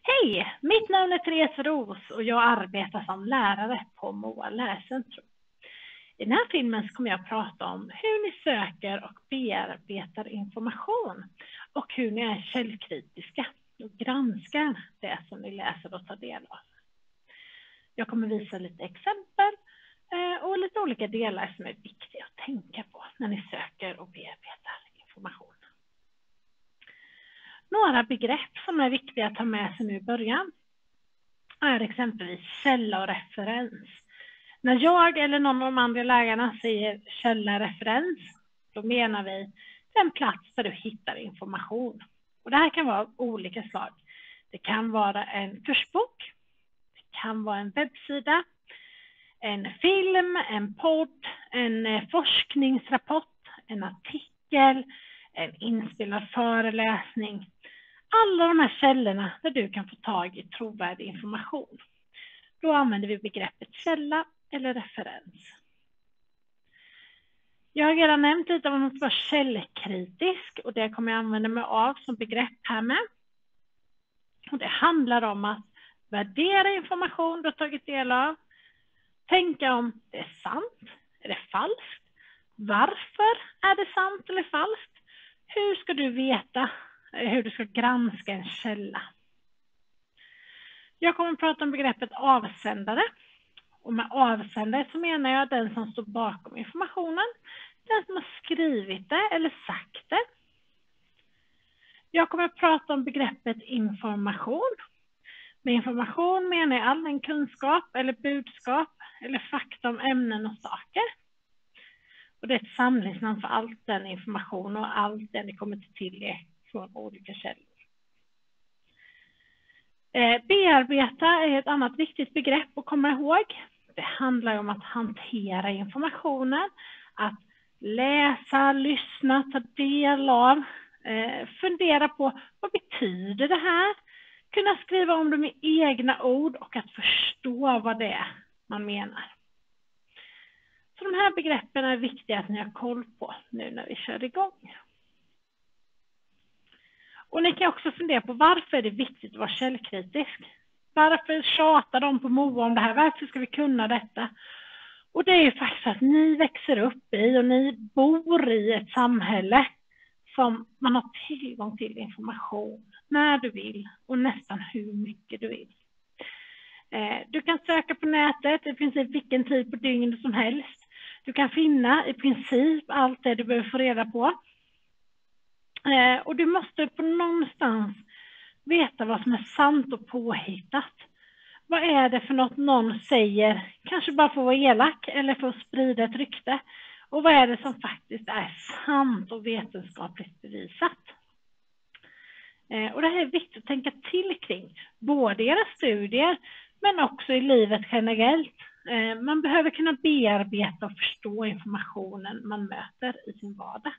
Hej, mitt namn är Therese Ros och jag arbetar som lärare på Moa lärcentrum. I den här filmen kommer jag att prata om hur ni söker och bearbetar information och hur ni är källkritiska och granskar det som ni läser och tar del av. Jag kommer visa lite exempel och lite olika delar som är viktiga att tänka på när ni söker och bearbetar information. Några begrepp som är viktiga att ta med sig nu i början är exempelvis källa och referens. När jag eller någon av de andra lärarna säger källa och referens, då menar vi den plats där du hittar information. Och det här kan vara olika slag. Det kan vara en kursbok, det kan vara en webbsida, en film, en podd, en forskningsrapport, en artikel, en inspelad föreläsning. Alla de här källorna där du kan få tag i trovärdig information. Då använder vi begreppet källa eller referens. Jag har redan nämnt lite om att vara källkritisk och det kommer jag använda mig av som begrepp här med. Och det handlar om att värdera information du har tagit del av. Tänka om det är sant, är det falskt? Varför är det sant eller falskt? Hur ska du veta hur du ska granska en källa? Jag kommer att prata om begreppet avsändare. Och med avsändare så menar jag den som står bakom informationen. Den som har skrivit det eller sagt det. Jag kommer att prata om begreppet information. Med information menar jag all den kunskap eller budskap eller fakta om ämnen och saker. Och det är ett samlingsnamn för allt den information och allt det ni kommer till er från olika källor. Bearbeta är ett annat viktigt begrepp att komma ihåg. Det handlar om att hantera informationen, att läsa, lyssna, ta del av, fundera på vad betyder det här, kunna skriva om dem i egna ord och att förstå vad det är man menar. Så de här begreppen är viktiga att ni har koll på nu när vi kör igång. Och ni kan också fundera på varför är det viktigt att vara källkritisk. Varför tjatar de på Moa om det här? Varför ska vi kunna detta? Och det är ju faktiskt att ni växer upp i och ni bor i ett samhälle som man har tillgång till information när du vill och nästan hur mycket du vill. Du kan söka på nätet i princip vilken tid på dygnet som helst. Du kan finna i princip allt det du behöver få reda på. Och du måste på någonstans veta vad som är sant och påhittat. Vad är det för något någon säger, kanske bara för att vara elak eller för att sprida ett rykte. Och vad är det som faktiskt är sant och vetenskapligt bevisat. Och det här är viktigt att tänka till kring. Både i era studier men också i livet generellt. Man behöver kunna bearbeta och förstå informationen man möter i sin vardag.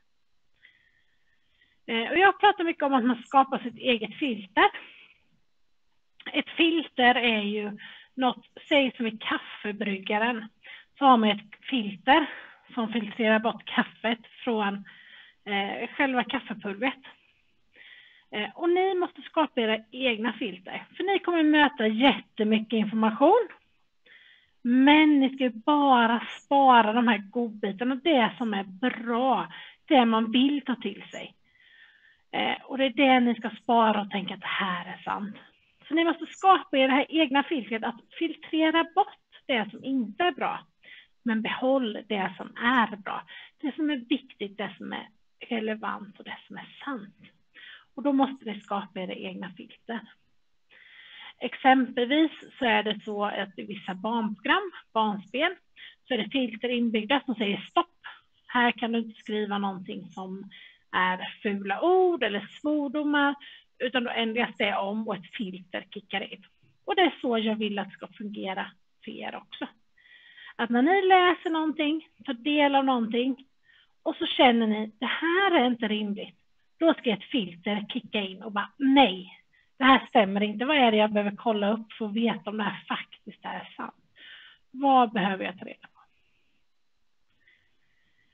Och jag pratar mycket om att man skapar sitt eget filter. Ett filter är ju något, säg som i kaffebryggaren. Så har man ett filter som filtrerar bort kaffet från själva kaffepulvret. Och ni måste skapa era egna filter. För ni kommer möta jättemycket information. Men ni ska bara spara de här godbitarna. Det som är bra. Det man vill ta till sig. Och det är det ni ska spara och tänka att det här är sant. Så ni måste skapa er det här egna filtret. Att filtrera bort det som inte är bra. Men behåll det som är bra. Det som är viktigt, det som är relevant och det som är sant. Och då måste ni skapa era egna filter. Exempelvis så är det så att i vissa barnprogram, barnspel, så är det filter inbyggda som säger stopp. Här kan du inte skriva någonting som är fula ord eller svordomar, utan då ändras det om och ett filter kickar in. Och det är så jag vill att det ska fungera för er också. Att när ni läser någonting, tar del av någonting och så känner ni det här är inte rimligt. Då ska ett filter kicka in och bara nej, det här stämmer inte. Vad är det jag behöver kolla upp för att veta om det här faktiskt är sant? Vad behöver jag ta reda på?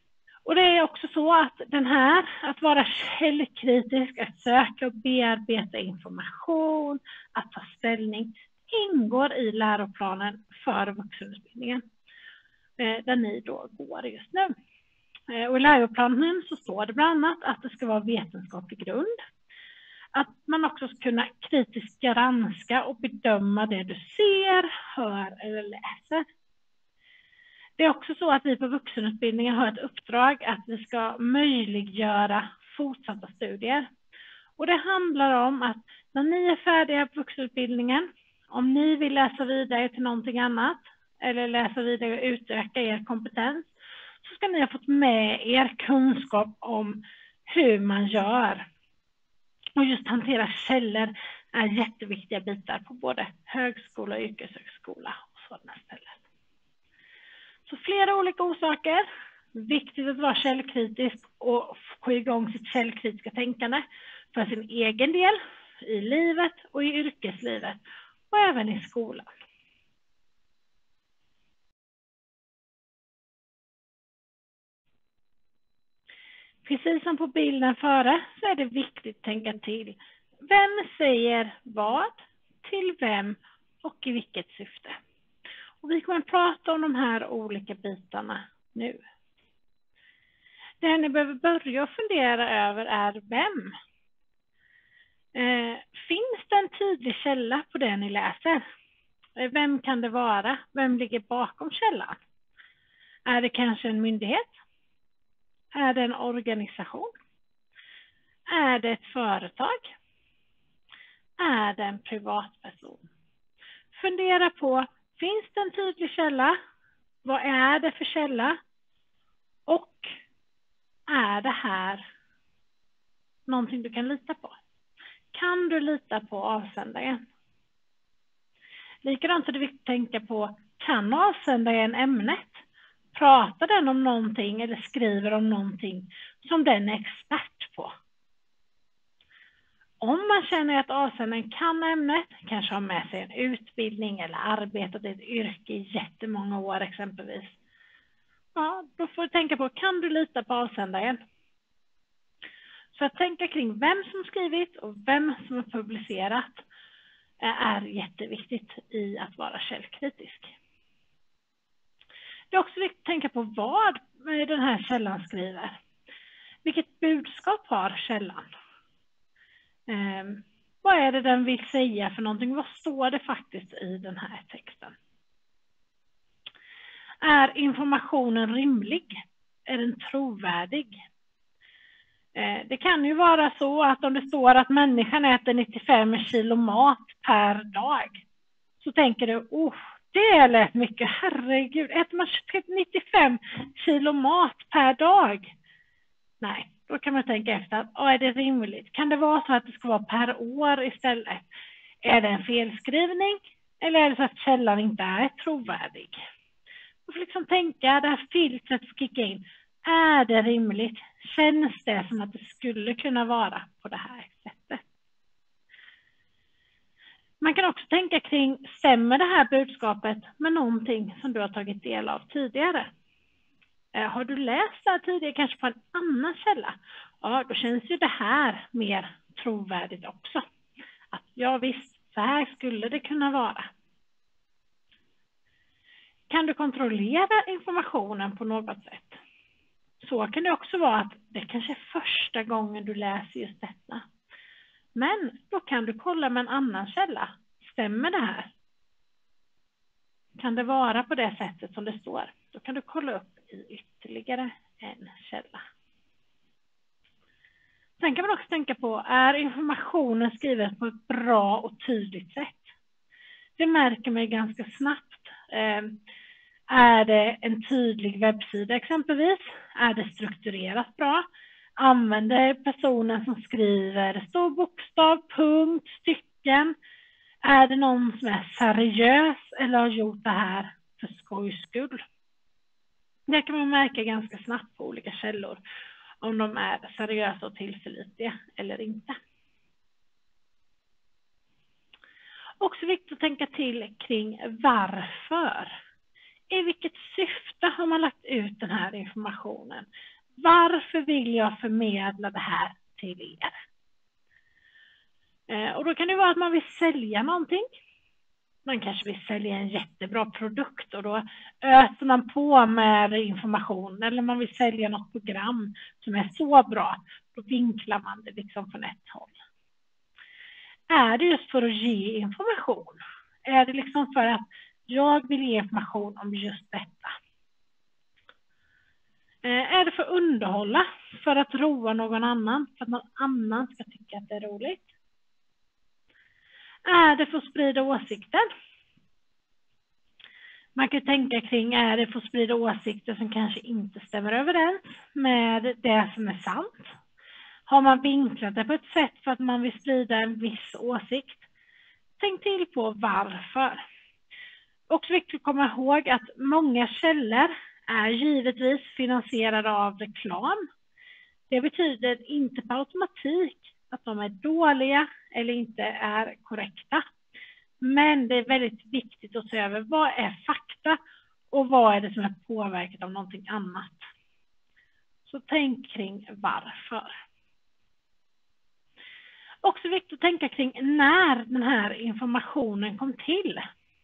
Och det är också så att att vara källkritisk, att söka och bearbeta information, att ta ställning, ingår i läroplanen för vuxenutbildningen, där ni då går just nu. Och i läroplanen så står det bland annat att det ska vara vetenskaplig grund. Att man också ska kunna kritiskt granska och bedöma det du ser, hör eller läser. Det är också så att vi på vuxenutbildningen har ett uppdrag att vi ska möjliggöra fortsatta studier. Och det handlar om att när ni är färdiga på vuxenutbildningen, om ni vill läsa vidare till någonting annat eller läsa vidare och utöka er kompetens, så ska ni ha fått med er kunskap om hur man gör. Och just hantera källor är jätteviktiga bitar på både högskola och yrkeshögskola och sådana ställen. Så flera olika orsaker. Viktigt att vara källkritisk och få igång sitt källkritiska tänkande för sin egen del, i livet och i yrkeslivet och även i skolan. Precis som på bilden före så är det viktigt att tänka till. Vem säger vad, till vem och i vilket syfte? Och vi kommer att prata om de här olika bitarna nu. Det ni behöver börja fundera över är vem. Finns det en tydlig källa på det ni läser? Vem kan det vara? Vem ligger bakom källan? Är det kanske en myndighet? Är det en organisation? Är det ett företag? Är det en privatperson? Fundera på, finns det en tydlig källa? Vad är det för källa? Och är det här någonting du kan lita på? Kan du lita på avsändaren? Likadant är det viktigt att tänka på, kan avsändaren ämnet? Pratar den om någonting eller skriver om någonting som den är expert på? Om man känner att avsändaren kan ämnet, kanske har med sig en utbildning eller arbetat i ett yrke i jättemånga år exempelvis. Ja, då får du tänka på, kan du lita på avsändaren? Så att tänka kring vem som skrivit och vem som har publicerat är jätteviktigt i att vara källkritisk. Det är också viktigt att tänka på vad den här källan skriver. Vilket budskap har källan? Vad är det den vill säga för någonting? Vad står det faktiskt i den här texten? Är informationen rimlig? Är den trovärdig? Det kan ju vara så att om det står att människan äter 95 kilo mat per dag, så tänker du, det lät mycket, herregud, äter man 95 kilo mat per dag? Nej, då kan man tänka efter, är det rimligt? Kan det vara så att det ska vara per år istället? Är det en felskrivning? Eller är det så att källan inte är trovärdig? Du får liksom tänka, det här filtret får kicka in. Är det rimligt? Känns det som att det skulle kunna vara på det här sättet? Man kan också tänka kring, stämmer det här budskapet med någonting som du har tagit del av tidigare? Har du läst det här tidigare, kanske på en annan källa? Ja, då känns ju det här mer trovärdigt också. Att ja visst, så här skulle det kunna vara. Kan du kontrollera informationen på något sätt? Så kan det också vara att det kanske är första gången du läser just detta. Men då kan du kolla med en annan källa. Stämmer det här? Kan det vara på det sättet som det står? Då kan du kolla upp i ytterligare en källa. Sen kan man också tänka på, är informationen skriven på ett bra och tydligt sätt? Det märker man ganska snabbt. Är det en tydlig webbsida exempelvis? Är det strukturerat bra? Använder personen som skriver stor bokstav, punkt, stycken? Är det någon som är seriös eller har gjort det här för skojs skull? Det kan man märka ganska snabbt på olika källor, om de är seriösa och tillförlitliga eller inte. Också viktigt att tänka till kring varför. I vilket syfte har man lagt ut den här informationen? Varför vill jag förmedla det här till er? Och då kan det vara att man vill sälja någonting. Man kanske vill sälja en jättebra produkt och då öser man på med information. Eller man vill sälja något program som är så bra. Då vinklar man det liksom från ett håll. Är det just för att ge information? Är det liksom för att jag vill ge information om just detta? Är det för att underhålla? För att roa någon annan? För att någon annan ska tycka att det är roligt? Är det för att sprida åsikter? Man kan tänka kring, är det för att sprida åsikter som kanske inte stämmer överens med det som är sant? Har man vinklat det på ett sätt för att man vill sprida en viss åsikt? Tänk till på varför. Också viktigt att komma ihåg att många källor är givetvis finansierade av reklam. Det betyder inte på automatik att de är dåliga eller inte är korrekta. Men det är väldigt viktigt att se över vad är fakta och vad är det som är påverkat av någonting annat. Så tänk kring varför. Också viktigt att tänka kring när den här informationen kom till.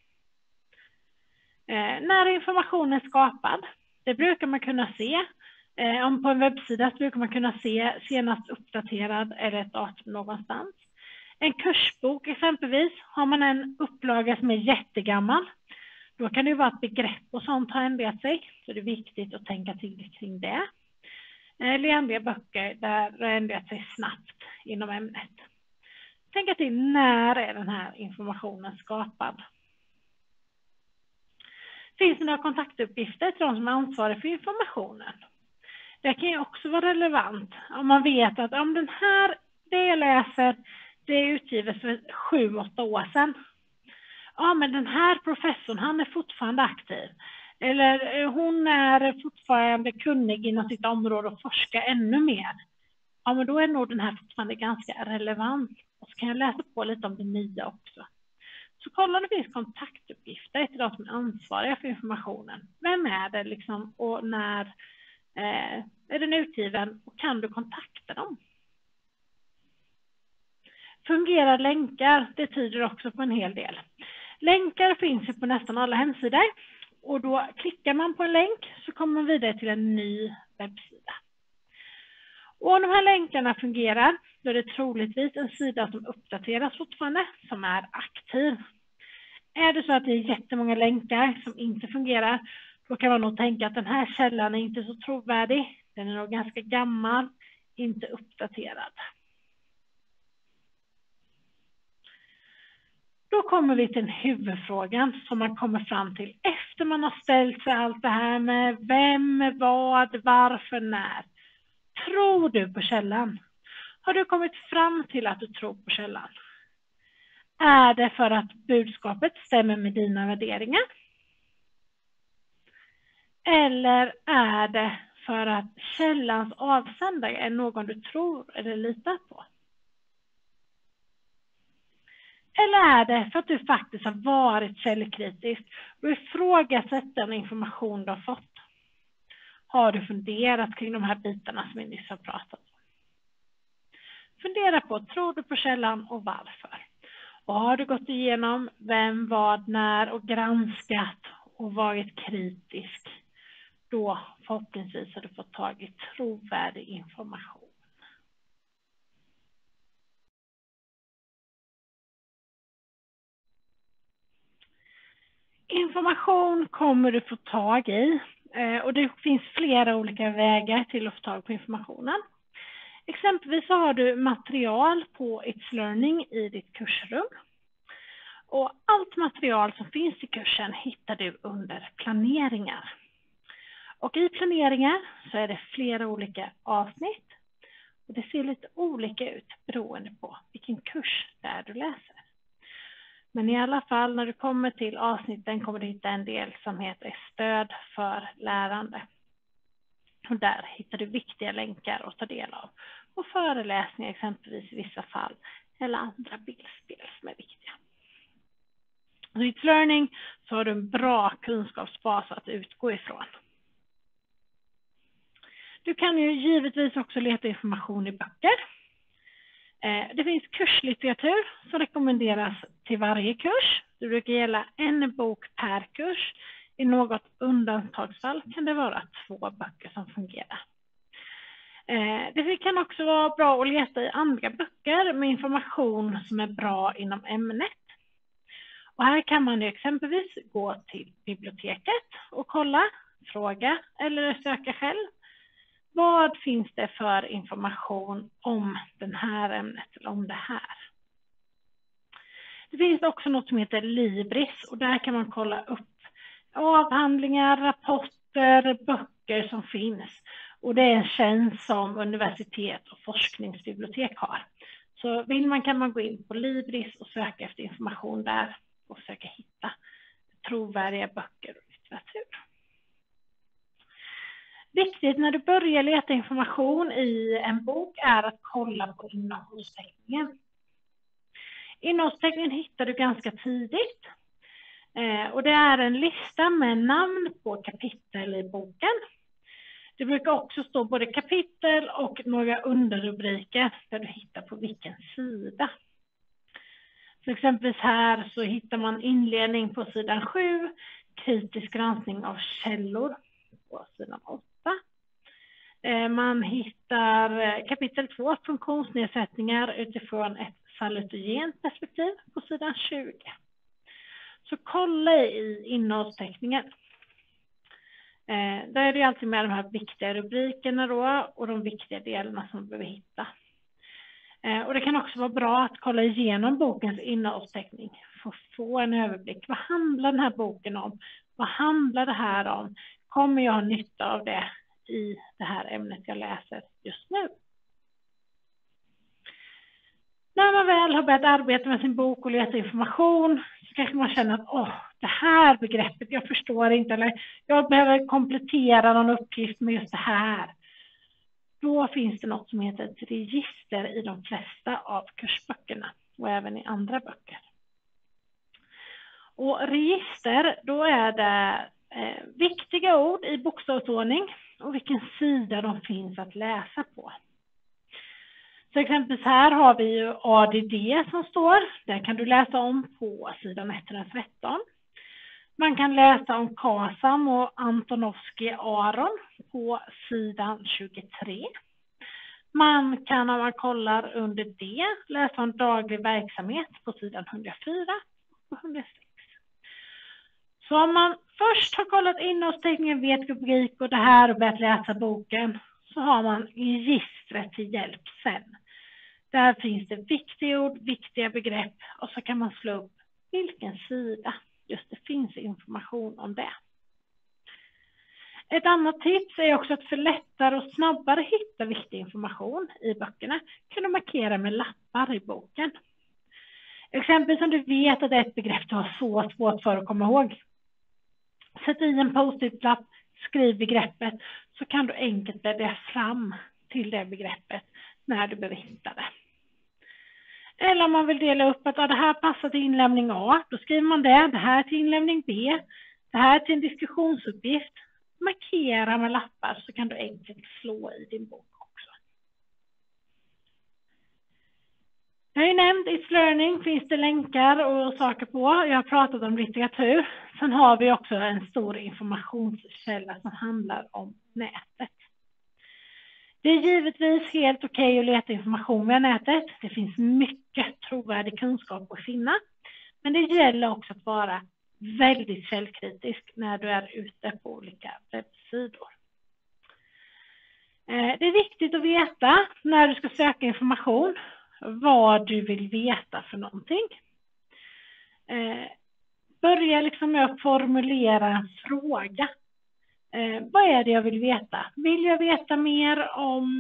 När informationen är skapad, det brukar man kunna se. Om på en webbsida så brukar man kunna se senast uppdaterad eller ett datum någonstans. En kursbok exempelvis, har man en upplaga som är jättegammal, då kan det ju vara ett begrepp och sånt har ändrat sig. Så det är viktigt att tänka till kring det. Eller andra böcker där det har ändrat sig snabbt inom ämnet. Tänka till, när är den här informationen skapad? Finns det några kontaktuppgifter till de som är ansvariga för informationen? Det kan ju också vara relevant om man vet att om den här, det jag läser, det är utgivet för 7-8 år sedan. Ja, men den här professorn, han är fortfarande aktiv. Eller hon är fortfarande kunnig inom sitt område och forskar ännu mer. Ja, men då är nog den här fortfarande ganska relevant. Och så kan jag läsa på lite om det nya också. Så kolla om det finns kontaktuppgifter till de som är ansvariga för informationen. Vem är det liksom och när är den utgiven och kan du kontakta dem? Fungerar länkar? Det tyder också på en hel del. Länkar finns ju på nästan alla hemsidor och då klickar man på en länk så kommer man vidare till en ny webbsida. Och om de här länkarna fungerar, då är det troligtvis en sida som uppdateras fortfarande, som är aktiv. Är det så att det är jättemånga länkar som inte fungerar, då kan man nog tänka att den här källan är inte så trovärdig. Den är nog ganska gammal, inte uppdaterad. Då kommer vi till huvudfrågan som man kommer fram till efter man har ställt sig allt det här med vem, vad, varför, när. Tror du på källan? Har du kommit fram till att du tror på källan? Är det för att budskapet stämmer med dina värderingar? Eller är det för att källans avsändare är någon du tror eller litar på? Eller är det för att du faktiskt har varit källkritisk och ifrågasatt den information du har fått? Har du funderat kring de här bitarna som vi nyss har pratat om? Fundera på, tror du på källan och varför? Och har du gått igenom vem, vad, när och granskat och varit kritisk, då förhoppningsvis har du fått tag i trovärdig information. Information kommer du få tag i och det finns flera olika vägar till att få tag på informationen. Exempelvis så har du material på It's Learning i ditt kursrum. Och allt material som finns i kursen hittar du under planeringar. Och i planeringar så är det flera olika avsnitt. Och det ser lite olika ut beroende på vilken kurs där du läser. Men i alla fall när du kommer till avsnitten kommer du hitta en del som heter stöd för lärande. Och där hittar du viktiga länkar att ta del av. Och föreläsningar exempelvis i vissa fall. Eller andra bildspel som är viktiga. I It's Learning så har du en bra kunskapsbas att utgå ifrån. Du kan ju givetvis också leta information i böcker. Det finns kurslitteratur som rekommenderas till varje kurs. Det brukar gälla en bok per kurs. I något undantagsfall kan det vara 2 böcker som fungerar. Det kan också vara bra att leta i andra böcker med information som är bra inom ämnet. Och här kan man ju exempelvis gå till biblioteket och kolla, fråga eller söka själv. Vad finns det för information om det här ämnet eller om det här? Det finns också något som heter Libris och där kan man kolla upp avhandlingar, rapporter, böcker som finns. Och det är en tjänst som universitet och forskningsbibliotek har. Så vill man kan man gå in på Libris och söka efter information där och försöka hitta trovärdiga böcker och litteratur. Viktigt när du börjar leta information i en bok är att kolla på innehållsteckningen. Innehållsteckningen hittar du ganska tidigt. Och det är en lista med namn på kapitel i boken. Det brukar också stå både kapitel och några underrubriker där du hittar på vilken sida. Så exempelvis här så hittar man inledning på sidan 7, kritisk granskning av källor på sidan 8. Man hittar kapitel 2, funktionsnedsättningar utifrån ett salutogent perspektiv på sidan 20. Så kolla i innehållsteckningen. Där är det alltid med de här viktiga rubrikerna då och de viktiga delarna som man behöver hitta. Och det kan också vara bra att kolla igenom bokens innehållsteckning för att få en överblick. Vad handlar den här boken om? Vad handlar det här om? Kommer jag ha nytta av det i det här ämnet jag läser just nu? När man väl har börjat arbeta med sin bok och leta information så kanske man känner att det här begreppet, jag förstår inte eller jag behöver komplettera någon uppgift med just det här. Då finns det något som heter ett register i de flesta av kursböckerna och även i andra böcker. Och register, då är det viktiga ord i bokstavsordning och vilken sida de finns att läsa på. Så exempelvis här har vi ju ADD som står. Där kan du läsa om på sidan 113. Man kan läsa om Kasam och Antonovsky Aron på sidan 23. Man kan om man kollar under det läsa om daglig verksamhet på sidan 104 och 106. Så om man först har kollat innehållsteckningen, vet rubrik och det här och börjat läsa boken så har man registret till hjälp sen. Där finns det viktiga ord, viktiga begrepp och så kan man slå upp vilken sida just det finns information om det. Ett annat tips är också att för lättare och snabbare hitta viktig information i böckerna kan du markera med lappar i boken. Exempelvis om du vet att det är ett begrepp du har så svårt för att komma ihåg. Sätt i en post-it-lapp, skriv begreppet så kan du enkelt bläddra fram till det begreppet när du behöver hitta det. Eller om man vill dela upp att det här passar till inlämning A, då skriver man det här till inlämning B, det här till en diskussionsuppgift. Markera med lappar så kan du enkelt slå i din bok också. Jag har ju nämnt It's Learning, finns det länkar och saker på. Jag har pratat om litteratur. Sen har vi också en stor informationskälla som handlar om nätet. Det är givetvis helt okej att leta information via nätet. Det finns mycket trovärdig kunskap att finna. Men det gäller också att vara väldigt källkritisk när du är ute på olika webbsidor. Det är viktigt att veta när du ska söka information vad du vill veta för någonting. Börja liksom med att formulera en fråga. Vad är det jag vill veta? Vill jag veta mer om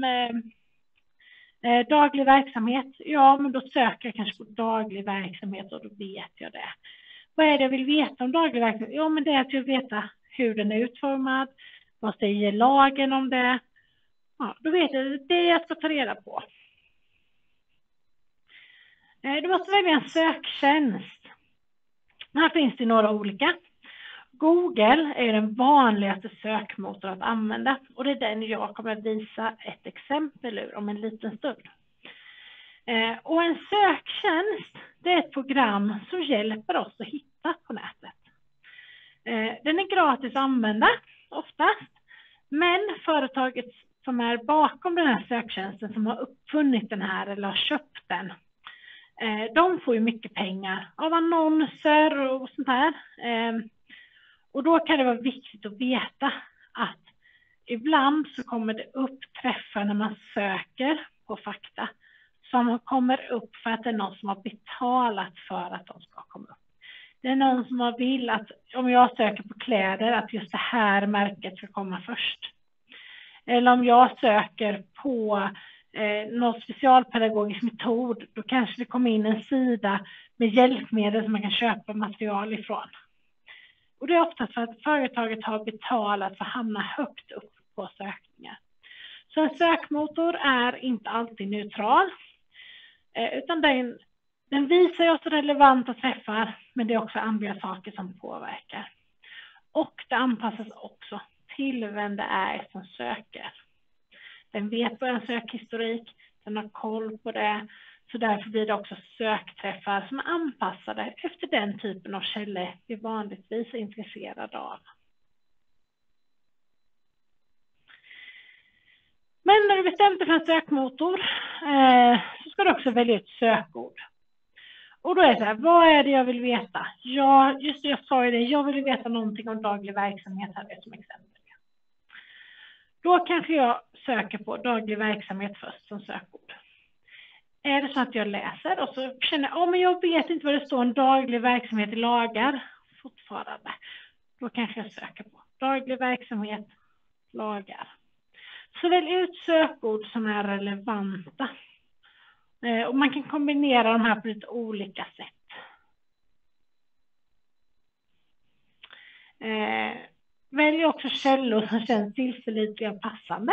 daglig verksamhet? Ja, men då söker jag kanske på daglig verksamhet och då vet jag det. Vad är det jag vill veta om daglig verksamhet? Ja, men det är att jag vill veta hur den är utformad. Vad säger lagen om det? Ja, då vet jag det jag ska ta reda på. Du måste välja en söktjänst. Här finns det några olika. Google är den vanligaste sökmotorn att använda och det är den jag kommer att visa ett exempel ur om en liten stund. Och en söktjänst, det är ett program som hjälper oss att hitta på nätet. Den är gratis att använda oftast, men företaget som är bakom den här söktjänsten som har uppfunnit den här eller har köpt den, de får ju mycket pengar av annonser och sånt här. Och då kan det vara viktigt att veta att ibland så kommer det upp träffar när man söker på fakta som kommer upp för att det är någon som har betalat för att de ska komma upp. Det är någon som vill att om jag söker på kläder att just det här märket ska komma först. Eller om jag söker på någon specialpedagogisk metod, då kanske det kommer in en sida med hjälpmedel som man kan köpa material ifrån. Och det är oftast för att företaget har betalat för att hamna högt upp på sökningar. Så en sökmotor är inte alltid neutral, utan den visar oss relevanta träffar, men det är också andra saker som påverkar. Och det anpassas också till vem det är som söker. Den vet på en sökhistorik, den har koll på det, så därför blir det också sökträffar som är anpassade efter den typen av källor vi vanligtvis är intresserade av. Men när du bestämt dig för en sökmotor så ska du också välja ett sökord. Och då är det så här, vad är det jag vill veta? Ja, just det, jag sa ju det, jag vill veta någonting om daglig verksamhet här som exempel. Då kanske jag söker på daglig verksamhet först som sökord. Är det så att jag läser och så känner jag, men jag vet inte vad det står om daglig verksamhet i lagar fortfarande. Då kanske jag söker på daglig verksamhet, lagar. Så välj ut sökord som är relevanta. Och man kan kombinera de här på lite olika sätt. Välj också källor som känns tillförlitliga och passande.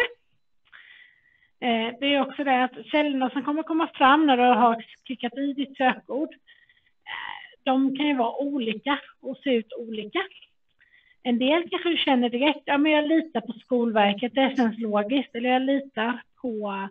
Det är också det att källorna som kommer komma fram när du har klickat i ditt sökord, de kan ju vara olika och se ut olika. En del kanske du känner direkt, ja men jag litar på Skolverket, det känns logiskt. Eller jag litar på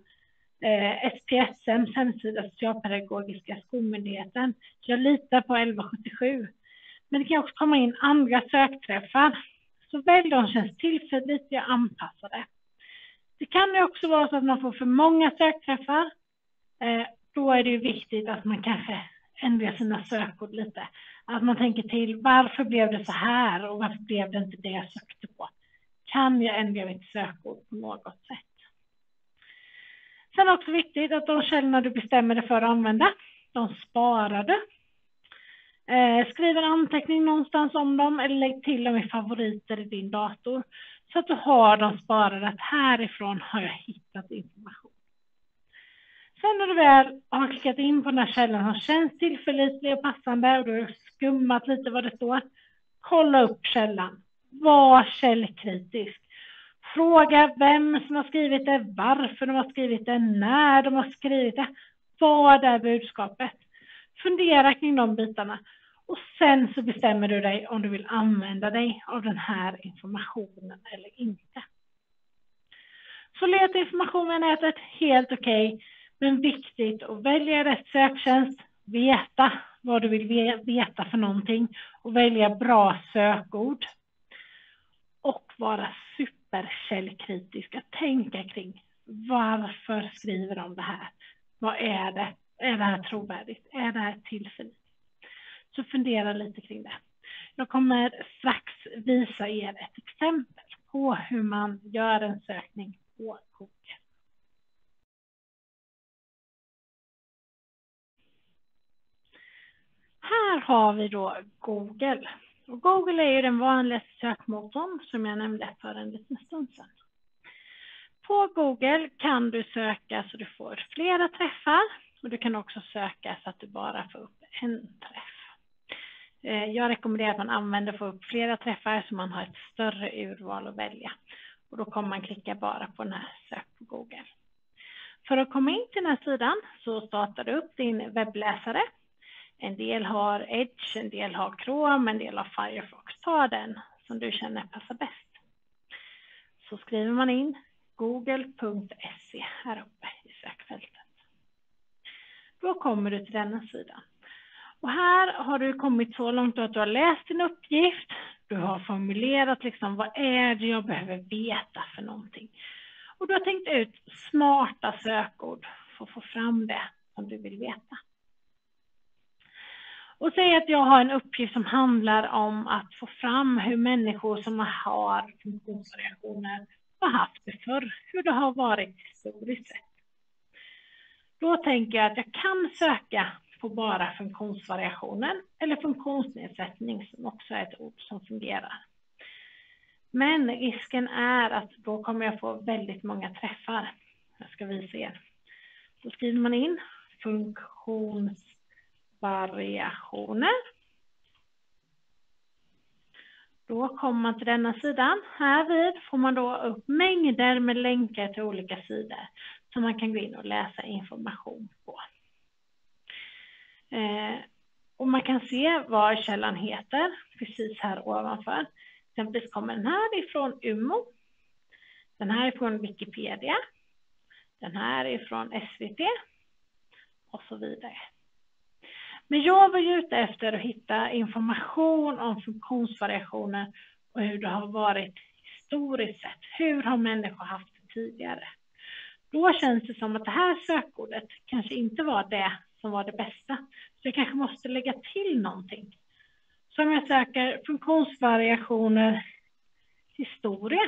SPSMs hemsida, Socialpedagogiska skolmyndigheten. Jag litar på 1177. Men det kan också komma in andra sökträffar. Så välj de som känns tillförlitliga och anpassade. Det kan ju också vara så att man får för många sökträffar. Då är det ju viktigt att man kanske ändrar sina sökord lite. Att man tänker till, varför blev det så här och varför blev det inte det jag sökte på? Kan jag ändra mitt sökord på något sätt? Sen är det också viktigt att de källorna du bestämmer dig för att använda, de sparar du. Skriv en anteckning någonstans om dem eller lägg till dem i favoriter i din dator. Så att du har dem sparade, att härifrån har jag hittat information. Sen när du väl har klickat in på den här källan som känns tillförlitlig och passande och du har skummat lite vad det står, kolla upp källan. Var källkritisk. Fråga vem som har skrivit det, varför de har skrivit det, när de har skrivit det, vad är budskapet. Fundera kring de bitarna och sen så bestämmer du dig om du vill använda dig av den här informationen eller inte. Så leta information med nätet, helt okej. Men viktigt att välja rätt söktjänst, veta vad du vill veta för någonting och välja bra sökord. Och vara superkällkritisk, att tänka kring varför skriver de det här? Vad är det? Är det här trovärdigt? Är det här tillfälligt? Så fundera lite kring det. Jag kommer strax visa er ett exempel på hur man gör en sökning på Google. Här har vi då Google. Och Google är ju den vanligaste sökmotorn som jag nämnde för en liten stund sedan. På Google kan du söka så du får flera träffar och du kan också söka så att du bara får upp en träff. Jag rekommenderar att man använder för att få upp flera träffar så man har ett större urval att välja. Och då kommer man klicka bara på den här sök på Google. För att komma in till den här sidan så startar du upp din webbläsare. En del har Edge, en del har Chrome, en del har Firefox. Ta den som du känner passar bäst. Så skriver man in google.se här uppe i sökfältet. Då kommer du till denna sidan. Och här har du kommit så långt att du har läst din uppgift. Du har formulerat liksom vad är det jag behöver veta för någonting. Och du har tänkt ut smarta sökord för att få fram det som du vill veta. Och säg att jag har en uppgift som handlar om att få fram hur människor som har funktionsvariationer har haft det förr. Hur det har varit historiskt sett. Då tänker jag att jag kan söka på bara funktionsvariationen eller funktionsnedsättning som också är ett ord som fungerar. Men risken är att då kommer jag få väldigt många träffar. Jag ska visa er. Då skriver man in funktionsvariationer. Då kommer man till denna sidan. Härvid får man då upp mängder med länkar till olika sidor som man kan gå in och läsa information på. Och man kan se vad källan heter precis här ovanför. Exempelvis kommer den här ifrån UMO. Den här är från Wikipedia. Den här är från SVT. Och så vidare. Men jag var ju ute efter att hitta information om funktionsvariationer och hur det har varit historiskt sett. Hur har människor haft det tidigare? Då känns det som att det här sökordet kanske inte var det som var det bästa. Så jag kanske måste lägga till någonting. Så om jag söker funktionsvariationer historia.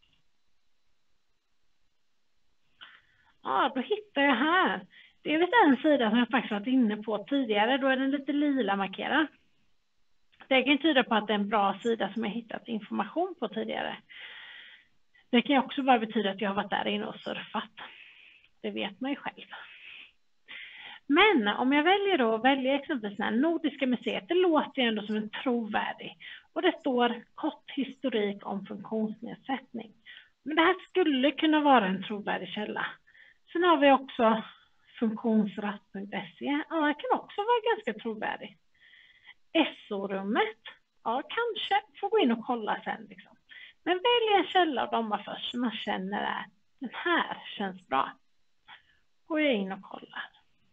Ja, då hittar jag här. Det är väl en sida som jag faktiskt varit inne på tidigare. Då är den lite lila markerad. Det kan tyda på att det är en bra sida som jag hittat information på tidigare. Det kan också bara betyda att jag har varit där inne och surfat. Det vet man ju själv. Men om jag väljer exempelvis Nordiska museet, det låter ju ändå som en trovärdig. Och det står kort historik om funktionsnedsättning. Men det här skulle kunna vara en trovärdig källa. Sen har vi också funktionsratt.se. Ja, det kan också vara ganska trovärdig. SO-rummet. Ja, kanske får gå in och kolla sen. Liksom. Men välj en källa av dem först som man känner att den här känns bra. Går jag in och kollar.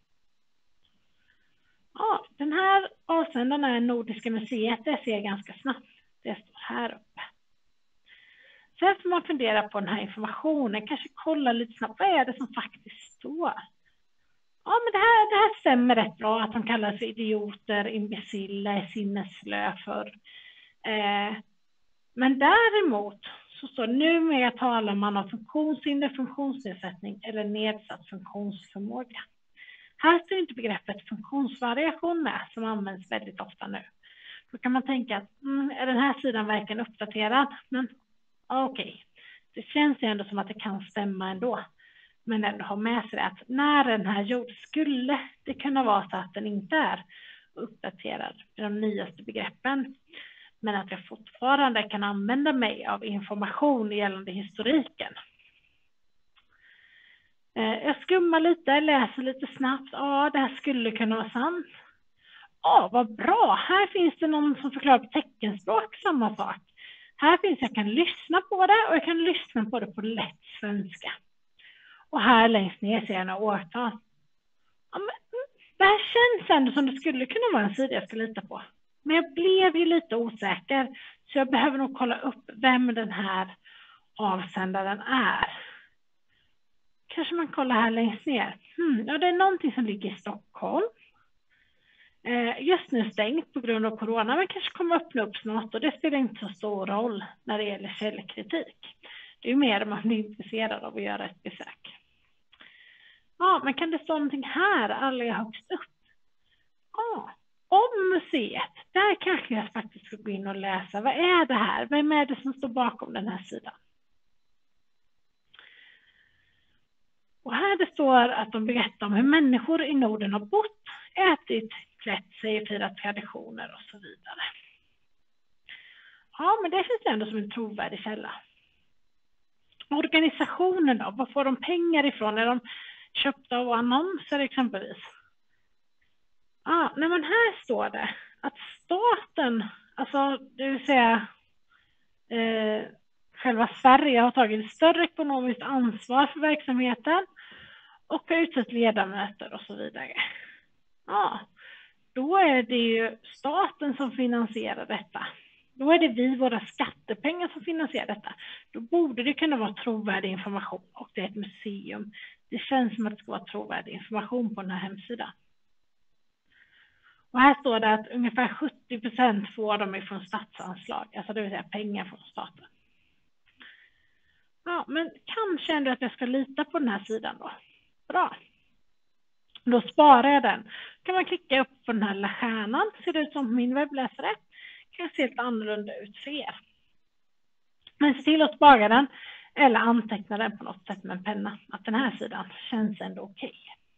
Ja, den här avsändaren är Nordiska museet. Det ser jag ganska snabbt. Det står här uppe. Sen får man fundera på den här informationen. Kanske kolla lite snabbt. Vad är det som faktiskt står? Ja, men det här stämmer rätt bra. Att de kallas för idioter, imbeciller, sinneslö för. Men däremot så står numera talar man om funktionshinder, funktionsnedsättning eller nedsatt funktionsförmåga. Här står inte begreppet funktionsvariation med som används väldigt ofta nu. Då kan man tänka att är den här sidan verkligen uppdaterad? Men okej, det känns ju ändå som att det kan stämma ändå. Men ändå ha med sig att när den här gjordes skulle det kunna vara så att den inte är uppdaterad med de nyaste begreppen. Men att jag fortfarande kan använda mig av information gällande historiken. Jag skummar lite, läser lite snabbt. Ja, det här skulle kunna vara sant. Ja, vad bra. Här finns det någon som förklarar på teckenspråk samma sak. Här finns jag kan lyssna på det och jag kan lyssna på det på lätt svenska. Och här längst ner ser jag några årtal. Ja, men det här känns ändå som det skulle kunna vara en sida jag ska lita på. Men jag blev ju lite osäker. Så jag behöver nog kolla upp vem den här avsändaren är. Kanske man kollar här längst ner. Ja, det är någonting som ligger i Stockholm. Just nu stängt på grund av corona. Men kanske kommer öppna upp snart. Och det spelar inte så stor roll när det gäller källkritik. Det är ju mer om man blir intresserad av att göra ett besök. Ja, men kan det stå någonting här allra högst upp? Ja, om museet. Där kanske jag faktiskt ska gå in och läsa. Vad är det här? Vem är det som står bakom den här sidan? Och här det står att de berättar om hur människor i Norden har bott, ätit, klätt sig, firat traditioner och så vidare. Ja, men det finns ändå som en trovärdig källa. Organisationen då? Var får de pengar ifrån? Är de köpta av annonser exempelvis? Ja, nej men här står det att staten, alltså det vill säga själva Sverige har tagit större ekonomiskt ansvar för verksamheten och har utsett ledamöter och så vidare. Ja, då är det ju staten som finansierar detta. Då är det vi, våra skattepengar, som finansierar detta. Då borde det kunna vara trovärdig information, och det är ett museum. Det känns som att det ska vara trovärdig information på den här hemsidan. Och här står det att ungefär 70% får de ifrån statsanslag, alltså det vill säga pengar från staten. Ja, men kanske ändå att jag ska lita på den här sidan då. Bra. Då sparar jag den. Kan man klicka upp på den här lilla stjärnan. Ser det ut som min webbläsare. Kan se helt annorlunda ut för er. Men se till att spara den eller anteckna den på något sätt med en penna. Att den här sidan känns ändå okej.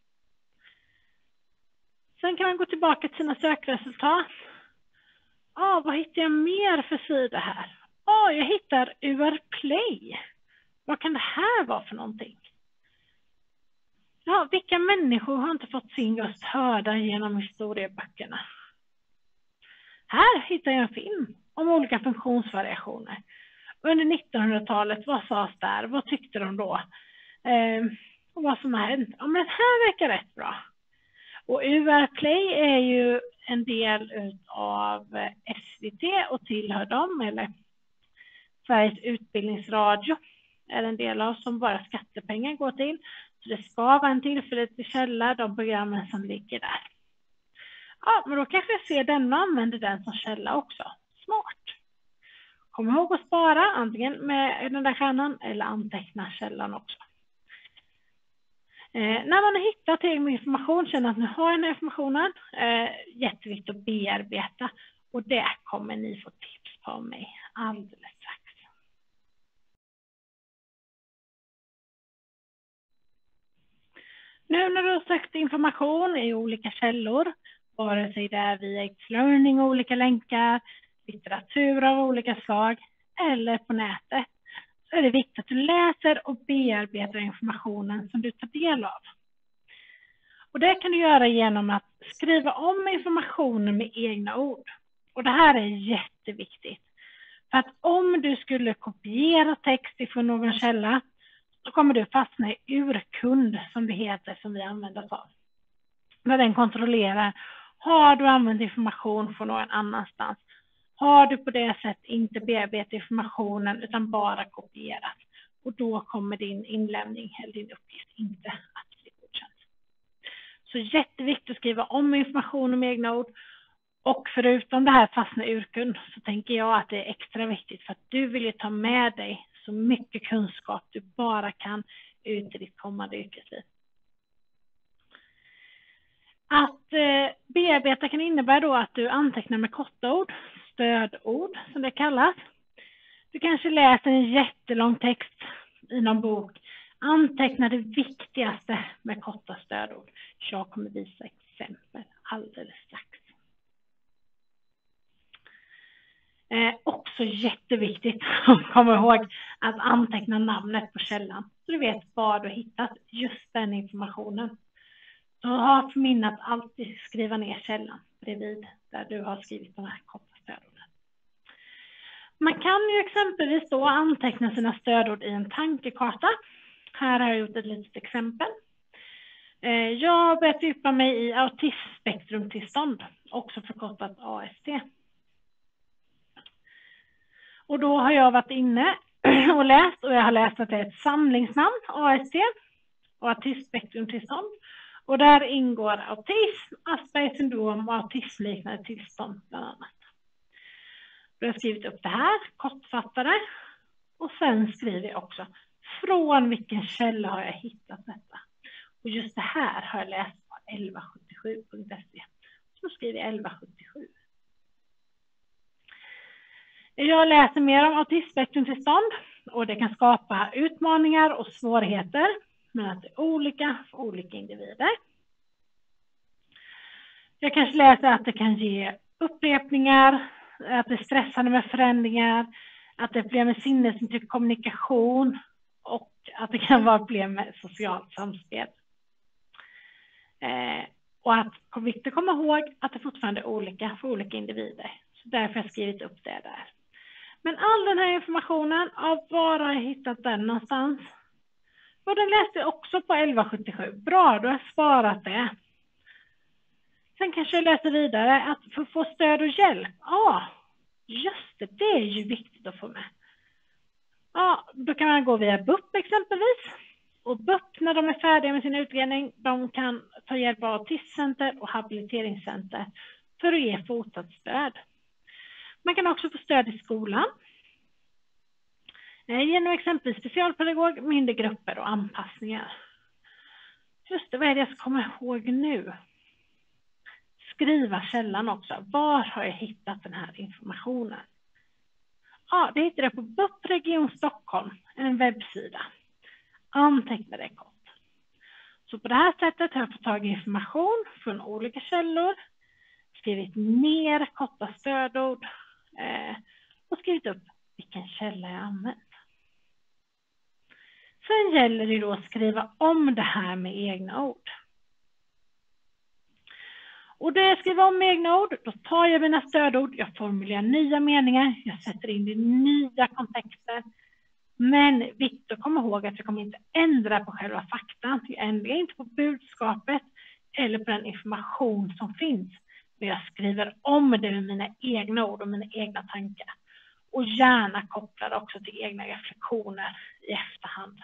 Sen kan man gå tillbaka till sina sökresultat. Vad hittar jag mer för sidor här? Jag hittar UR-Play. Vad kan det här vara för någonting? Ja, vilka människor har inte fått sin röst hörda genom historieböckerna? Här hittar jag en film om olika funktionsvariationer. Under 1900-talet, vad sades där? Vad tyckte de då? Och vad som har hänt? Ja, men det här verkar rätt bra. Och UR-Play är ju en del av SVT och tillhör dem, eller Sveriges Utbildningsradio är en del av, som bara skattepengar går till. Så det ska vara en tillförlitlig källa, de programmen som ligger där. Ja, men då kanske jag ser den och använder den som källa också. Smart. Kom ihåg att spara antingen med den där stjärnan eller anteckna källan också. När man har hittat egen information, känner att nu har jag den här informationen, jätteviktigt att bearbeta. Och det kommer ni få tips på av mig alldeles strax. Nu när du har sökt information i olika källor, vare sig det är via X-learning och olika länkar, litteratur av olika slag eller på nätet, så är det viktigt att du läser och bearbetar informationen som du tar del av. Och det kan du göra genom att skriva om informationen med egna ord. Och det här är jätteviktigt. För att om du skulle kopiera text ifrån någon källa, så kommer du fastna i urkund, som det heter, som vi använder oss av. När den kontrollerar, har du använt information från någon annanstans? Har du på det sättet inte bearbetat informationen utan bara kopierat? Och då kommer din inlämning eller din uppgift inte att bli godkänd. Så jätteviktigt att skriva om information med egna ord. Och förutom det här fastna urkund, så tänker jag att det är extra viktigt, för att du vill ju ta med dig så mycket kunskap du bara kan ut i ditt kommande yrkesliv. Att bearbeta kan innebära då att du antecknar med korta ord, stödord som det kallas. Du kanske läser en jättelång text i någon bok. Anteckna det viktigaste med korta stödord. Jag kommer visa exempel alldeles strax. Också jätteviktigt att komma ihåg att anteckna namnet på källan. Så du vet var du hittat just den informationen. Så ha för minne att alltid skriva ner källan bredvid där du har skrivit de här korta stödorden. Man kan ju exempelvis då anteckna sina stödord i en tankekarta. Här har jag gjort ett litet exempel. Jag börjar fördjupa mig i autismspektrumtillstånd, också förkortat AST. Och då har jag varit inne och läst, och jag har läst att det är ett samlingsnamn, AST, och autismspektrumtillstånd. Och där ingår autism, Aspergers syndrom och autismliknande tillstånd bland annat. Jag har skrivit upp det här, kortfattade. Och sen skriver jag också från vilken källa har jag hittat detta. Och just det här har jag läst på 1177.se. Så skriver jag 1177. Jag läser mer om autismspektrumtillstånd, och det kan skapa utmaningar och svårigheter, men att det är olika för olika individer. Jag kanske läser att det kan ge upprepningar, att det är stressande med förändringar, att det är problem med sinnesintryck, kommunikation, och att det kan vara problem med socialt samspel. Och Och att viktigt att komma ihåg att det fortfarande är olika för olika individer. Så därför har jag skrivit upp det där. Men all den här informationen, var har jag hittat den någonstans? Och den läste jag också på 1177. Bra, då har jag sparat det. Sen kanske jag läser vidare att för att få stöd och hjälp. Ja, just det, det är ju viktigt att få med. Ja, då kan man gå via BUP exempelvis. Och BUP, när de är färdiga med sin utredning, de kan ta hjälp av autismcenter och habiliteringscenter för att ge fortsatt stöd. Man kan också få stöd i skolan. Genom exempelvis specialpedagog, mindre grupper och anpassningar. Just det, vad är det jag ska komma ihåg nu? Skriva källan också. Var har jag hittat den här informationen? Ja, det hittar jag på BUP Region Stockholm, en webbsida. Anteckna det kort. Så på det här sättet har jag fått tag i information från olika källor, skrivit ner korta stödord och skrivit upp vilken källa jag använt. Sen gäller det då att skriva om det här med egna ord. Och då jag skriver om egna ord, då tar jag mina stödord, jag formulerar nya meningar, jag sätter in det i nya kontexter. Men viktigt att komma ihåg att jag kommer inte ändra på själva faktan. Jag ändrar inte på budskapet eller på den information som finns. Men jag skriver om det med mina egna ord och mina egna tankar. Och gärna kopplar också till egna reflektioner i efterhand.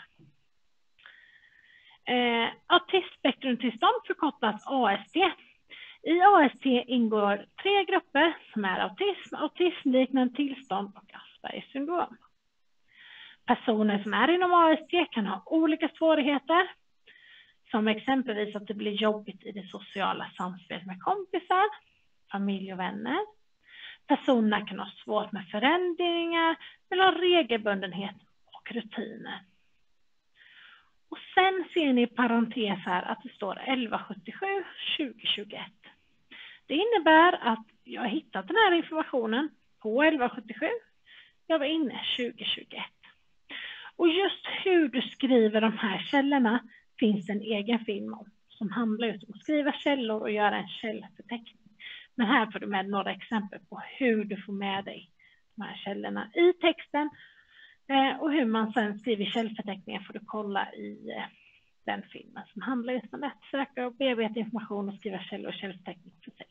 Autismspektrumtillstånd förkortas ASD. I ASD ingår 3 grupper som är autism, autismliknande tillstånd och Aspergers syndrom. Personer som är inom ASD kan ha olika svårigheter, som exempelvis att det blir jobbigt i det sociala samspelet med kompisar, familj och vänner. Personerna kan ha svårt med förändringar eller ha regelbundenhet och rutiner. Och sen ser ni i parentes här att det står 1177-2021. Det innebär att jag har hittat den här informationen på 1177. Jag var inne 2021. Och just hur du skriver de här källorna finns en egen film om. Som handlar just om att skriva källor och göra en källförteckning. Men här får du med några exempel på hur du får med dig de här källorna i texten. Och hur man sen skriver källförteckningar får du kolla i den filmen som handlar just om att söka och bearbeta information och skriva källor och källförteckning för sig.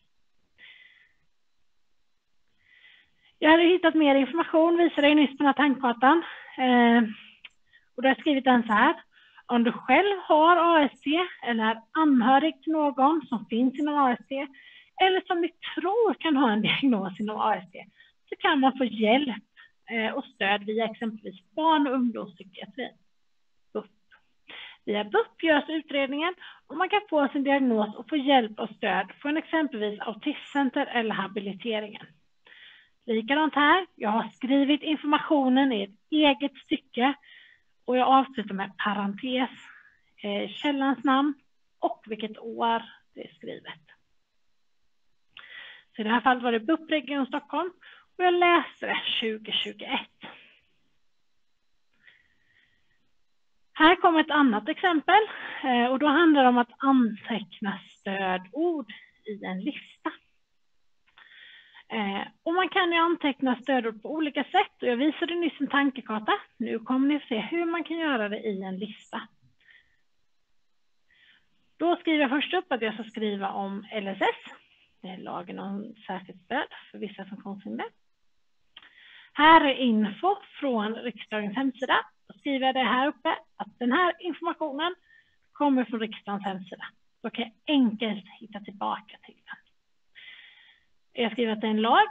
Jag hade hittat mer information, visade jag nyss på den här tankkartan. Och då har jag skrivit den så här. Om du själv har ASD eller är anhörig till någon som finns inom ASD eller som du tror kan ha en diagnos inom ASD så kan man få hjälp och stöd via exempelvis barn- och ungdomspsykiatrin. BUP. Via BUP görs utredningen och man kan få sin diagnos och få hjälp och stöd från exempelvis autismcenter eller habiliteringen. Likadant här, jag har skrivit informationen i ett eget stycke och jag avslutar med parentes, källans namn och vilket år det är skrivet. Så i det här fallet var det BUP Region Stockholm och jag läste det 2021. Här kommer ett annat exempel och då handlar det om att anteckna stödord i en lista. Och man kan ju anteckna stödord på olika sätt och jag visade nyss en tankekarta. Nu kommer ni att se hur man kan göra det i en lista. Då skriver jag först upp att jag ska skriva om LSS. Det är lagen om särskilt stöd för vissa funktionshinder. Här är info från riksdagens hemsida. Då skriver jag det här uppe att den här informationen kommer från riksdagens hemsida. Då kan jag enkelt hitta tillbaka till den. Jag skriver att det är en lag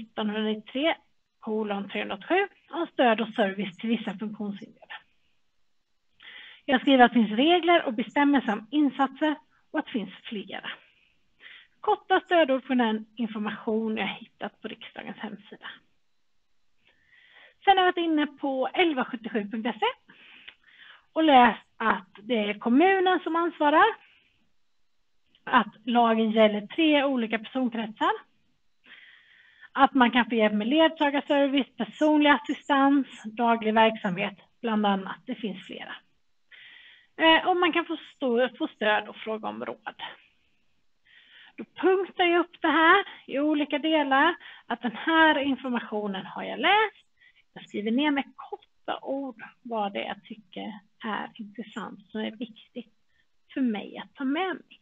1993:307 om stöd och service till vissa funktionshindrade. Jag skriver att det finns regler och bestämmelser om insatser och att det finns flera. Korta stödord för den information jag hittat på riksdagens hemsida. Sen har jag varit inne på 1177.se och läst att det är kommunen som ansvarar. Att lagen gäller 3 olika personkretsar. Att man kan få hjälp med ledsagarservice, personlig assistans, daglig verksamhet, bland annat. Det finns flera. Och man kan få stöd och fråga om råd. Då punktar jag upp det här i olika delar. Att den här informationen har jag läst. Jag skriver ner med korta ord vad det jag tycker är intressant, som är viktigt för mig att ta med mig.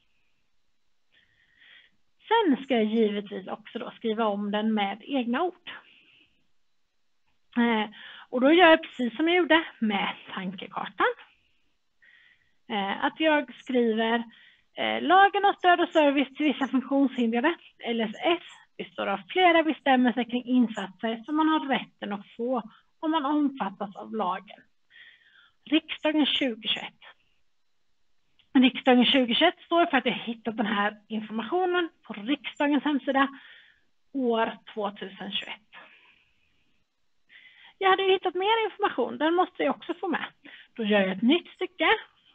Sen ska jag givetvis också då skriva om den med egna ord. Och då gör jag precis som jag gjorde med tankekartan. Att jag skriver lagen om stöd och service till vissa funktionshindrade, LSS, består av flera bestämmelser kring insatser som man har rätten att få om man omfattas av lagen. Riksdagen 2021. Riksdagen 2021 står för att jag hittat den här informationen på riksdagens hemsida år 2021. Jag hade hittat mer information, den måste jag också få med. Då gör jag ett nytt stycke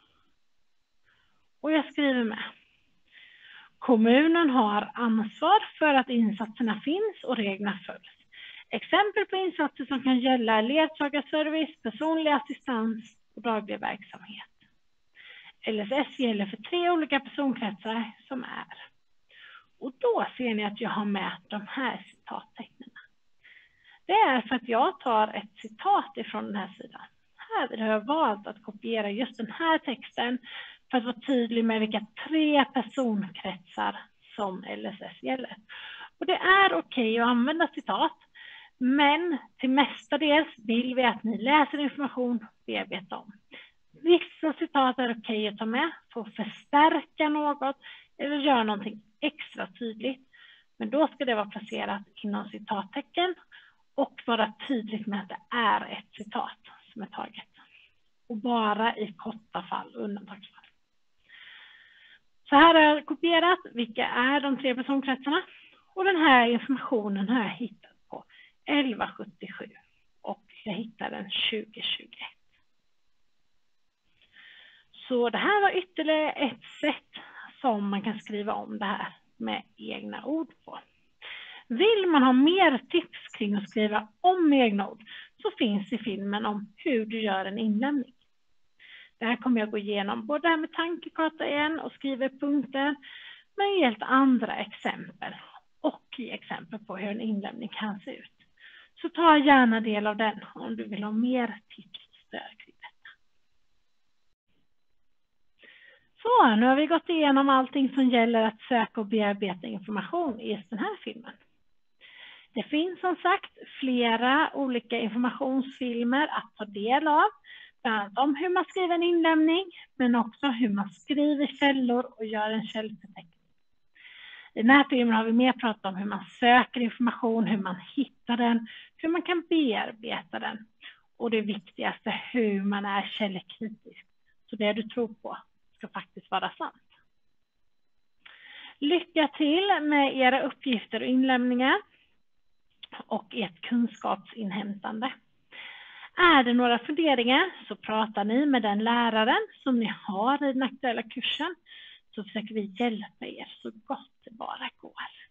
och jag skriver med. Kommunen har ansvar för att insatserna finns och reglerna följs. Exempel på insatser som kan gälla ledsagarservice, personlig assistans och daglig verksamhet. LSS gäller för 3 olika personkretsar som är. Och då ser ni att jag har med de här citattecknen. Det är för att jag tar ett citat ifrån den här sidan. Här har jag valt att kopiera just den här texten för att vara tydlig med vilka 3 personkretsar som LSS gäller. Och det är okej att använda citat, men till mestadels vill vi att ni läser information och bearbetar om. Vissa citat är okej att ta med för att förstärka något eller göra någonting extra tydligt. Men då ska det vara placerat inom citattecken och vara tydligt med att det är ett citat som är taget. Och bara i korta fall, undantagsfall. Så här har jag kopierat vilka är de 3 personkretsarna. Och den här informationen har jag hittat på 1177 och jag hittade den 2021. Så det här var ytterligare ett sätt som man kan skriva om det här med egna ord på. Vill man ha mer tips kring att skriva om med egna ord så finns i filmen om hur du gör en inlämning. Det här kommer jag gå igenom både här med tankekarta igen och skriva punkter, men helt andra exempel och ge exempel på hur en inlämning kan se ut. Så ta gärna del av den om du vill ha mer tips och stöd kring detta. Så, nu har vi gått igenom allting som gäller att söka och bearbeta information i just den här filmen. Det finns som sagt flera olika informationsfilmer att ta del av. Bland annat om hur man skriver en inlämning, men också hur man skriver källor och gör en källförteckning. I den här filmen har vi mer pratat om hur man söker information, hur man hittar den, hur man kan bearbeta den. Och det viktigaste, hur man är källkritisk. Så det du tror på ska faktiskt vara sant. Lycka till med era uppgifter och inlämningar och ert kunskapsinhämtande. Är det några funderingar så pratar ni med den läraren som ni har i den aktuella kursen, så försöker vi hjälpa er så gott det bara går.